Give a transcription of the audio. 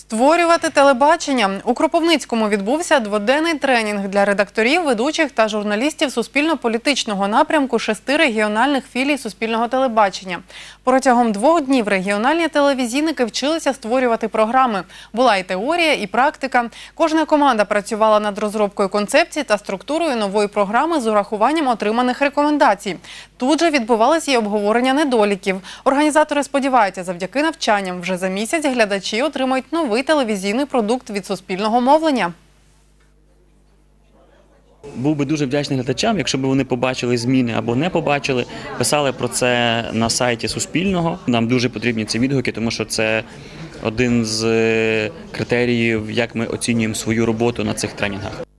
Створювати телебачення. У Кропивницькому відбувся дводенний тренінг для редакторів, ведучих та журналістів суспільно-політичного напрямку 6 регіональних філій Суспільного телебачення. Протягом 2 днів регіональні телевізійники вчилися створювати програми. Була і теорія, і практика. Кожна команда працювала над розробкою концепції та структурою нової програми з урахуванням отриманих рекомендацій. Тут же відбувалося і обговорення недоліків. Організатори сподіваються, завдяки навчанням вже за місяць глядачі отримають новий телевізійний продукт від суспільного мовлення. Був би дуже вдячний глядачам, якщо б вони побачили зміни або не побачили, писали про це на сайті Суспільного. Нам дуже потрібні ці відгуки, тому що це один з критеріїв, як ми оцінюємо свою роботу на цих тренінгах.